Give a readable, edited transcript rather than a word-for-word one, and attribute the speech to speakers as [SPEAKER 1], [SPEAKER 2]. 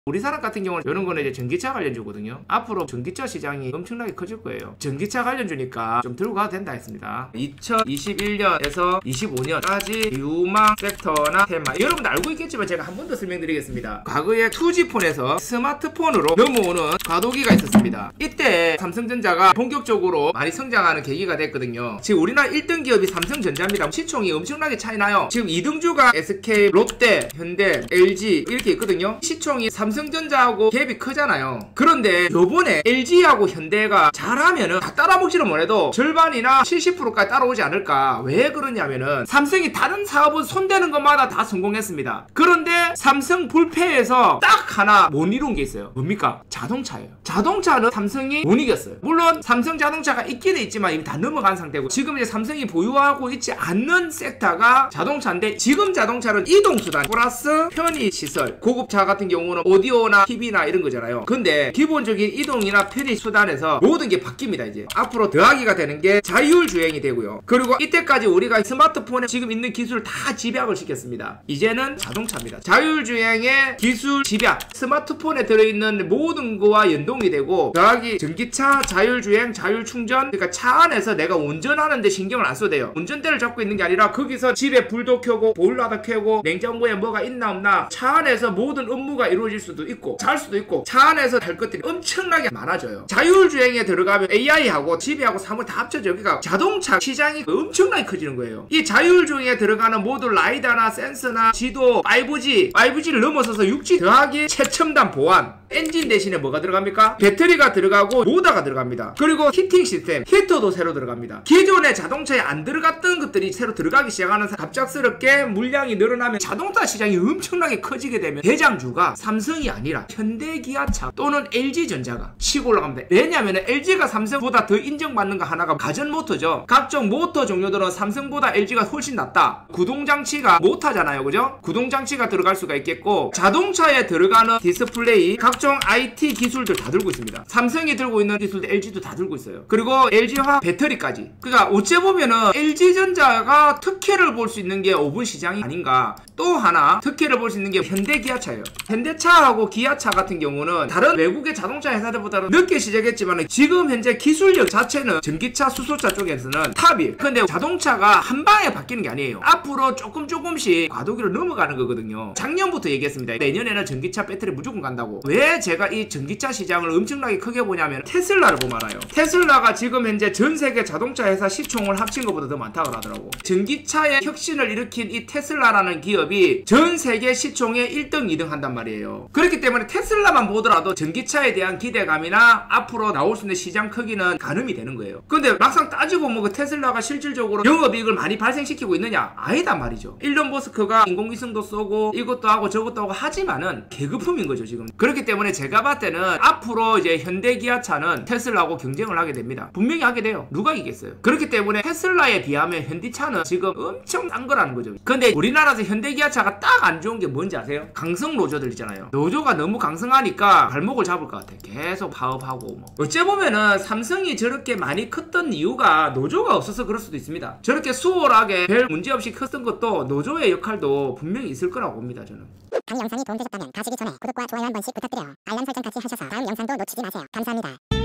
[SPEAKER 1] 우리나라 같은 경우는 이런 거는 이제 전기차 관련주거든요. 앞으로 전기차 시장이 엄청나게 커질 거예요. 전기차 관련주니까 좀 들고 가도 된다 했습니다. 2021년에서 25년까지 유망 섹터나 테마, 여러분들 알고 있겠지만 제가 한 번 더 설명드리겠습니다. 과거에 2G폰에서 스마트폰으로 넘어오는 과도기가 있었습니다. 이때 삼성전자가 본격적으로 많이 성장하는 계기가 됐거든요. 지금 우리나라 1등 기업이 삼성전자입니다. 시총이 엄청나게 차이나요. 지금 2등주가 SK, 롯데, 현대, LG 이렇게 있거든요. 시총이 삼성전자하고 갭이 크잖아요. 그런데 요번에 LG하고 현대가 잘하면은 다 따라먹지는 못해도 절반이나 70%까지 따라오지 않을까. 왜 그러냐면은 삼성이 다른 사업은 손대는 것마다 다 성공했습니다. 그런데 삼성 불패에서 딱 하나 못 이룬 게 있어요. 뭡니까? 자동차예요. 자동차는 삼성이 못 이겼어요. 물론 삼성 자동차가 있기는 있지만 이미 다 넘어간 상태고, 지금 이제 삼성이 보유하고 있지 않는 섹터가 자동차인데, 지금 자동차는 이동수단 플러스 편의시설, 고급차 같은 경우는 오디오나 TV나 이런 거잖아요. 근데 기본적인 이동이나 편의수단에서 모든 게 바뀝니다. 이제 앞으로 더하기가 되는 게 자율주행이 되고요. 그리고 이때까지 우리가 스마트폰에 지금 있는 기술을 다 집약을 시켰습니다. 이제는 자동차입니다. 자율주행의 기술 집약, 스마트폰에 들어있는 모든 거와 연동이 되고, 더하기 전기차, 자율주행, 자율충전. 그러니까 차 안에서 내가 운전하는데 신경을 안 써도 돼요. 운전대를 잡고 있는 게 아니라 거기서 집에 불도 켜고 보일러도 켜고 냉장고에 뭐가 있나 없나, 차 안에서 모든 업무가 이루어질 수도 있고 잘 수도 있고, 차 안에서 할 것들이 엄청나게 많아져요. 자율주행에 들어가면 AI하고 GP하고 3을 다 합쳐져요. 그러니까 자동차 시장이 엄청나게 커지는 거예요. 이 자율주행에 들어가는 모든 라이다나 센서나 지도, 5G를 넘어서서 6G 더하기 최첨단 보안, 엔진 대신에 뭐가 들어갑니까? 배터리가 들어가고 모터가 들어갑니다. 그리고 히팅 시스템, 히터도 새로 들어갑니다. 기존의 자동차에 안 들어갔던 것들이 새로 들어가기 시작하는, 갑작스럽게 물량이 늘어나면 자동차 시장이 엄청나게 커지게 되면 대장주가 삼성이 아니라 현대기아차 또는 LG전자가 치고 올라갑니다. 왜냐하면 LG가 삼성보다 더 인정받는 거 하나가 가전모터죠. 각종 모터 종류들은 삼성보다 LG가 훨씬 낫다. 구동장치가 모터잖아요, 그죠? 구동장치가 들어갈 수가 있겠고, 자동차에 들어가는 디스플레이, 각종 IT 기술들 다 들고 있습니다. 삼성이 들고 있는 기술도 LG도 다 들고 있어요. 그리고 LG화 배터리까지. 그러니까 어째 보면은 LG전자가 특혜를 볼 수 있는 게 오븐 시장이 아닌가. 또 하나 특혜를 볼 수 있는 게 현대기아차예요. 현대차하고 기아차 같은 경우는 다른 외국의 자동차 회사들보다는 늦게 시작했지만 지금 현재 기술력 자체는 전기차, 수소차 쪽에서는 탑이에요. 근데 자동차가 한 방에 바뀌는 게 아니에요. 앞으로 조금씩 과도기로 넘어가는 거거든요. 작년부터 얘기했습니다. 내년에는 전기차 배터리 무조건 간다고. 왜 제가 이 전기차 시장을 엄청나게 크게 보냐면 테슬라를 보면 알아요. 테슬라가 지금 현재 전 세계 자동차 회사 시총을 합친 것보다 더 많다고 하더라고. 전기차의 혁신을 일으킨 이 테슬라라는 기업이 전 세계 시총의 1등, 2등 한단 말이에요. 그렇기 때문에 테슬라만 보더라도 전기차에 대한 기대감이나 앞으로 나올 수 있는 시장 크기는 가늠이 되는 거예요. 근데 막상 따지고 뭐 그 테슬라가 실질적으로 영업이익을 많이 발생시키고 있느냐? 아니단 말이죠. 일론 머스크가 인공위성도 쏘고 이것도 하고 저것도 하고 하지만은 계급품인 거죠, 지금. 그렇기 때문에 제가 봤을 때는 앞으로 이제 현대기아차는 테슬라하고 경쟁을 하게 됩니다. 분명히 하게 돼요. 누가 이기겠어요? 그렇기 때문에 테슬라에 비하면 현대차는 지금 엄청 싼 거라는 거죠. 근데 우리나라에서 현대기아차가 딱 안 좋은 게 뭔지 아세요? 강성 노조들 있잖아요. 노조가 너무 강성하니까 발목을 잡을 것 같아. 계속 파업하고 뭐. 어째 보면은 삼성이 저렇게 많이 컸던 이유가 노조가 없어서 그럴 수도 있습니다. 저렇게 수월하게 별 문제 없이 컸던 것도 노조의 역할도 분명히 있을 거라고 봅니다, 저는.
[SPEAKER 2] 강 영상이 도움되셨다면 가시기 전에 구독과 좋아요 한 번씩 부탁드려요. 알람 설정 같이 하셔서 다음 영상도 놓치지 마세요. 감사합니다.